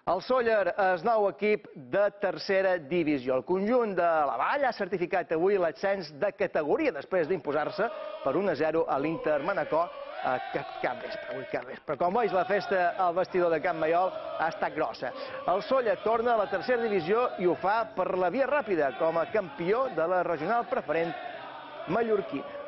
El Sóller és nou equip de tercera divisió. El conjunt de la Vall ha certificat avui l'ascens de categoria després d'imposar-se per 1-0 a l'Inter Manacor cap vespre. Com veus, la festa al vestidor de Can Maiol ha estat grossa. El Sóller torna a la tercera divisió i ho fa per la via ràpida com a campió de la regional preferent mallorquina.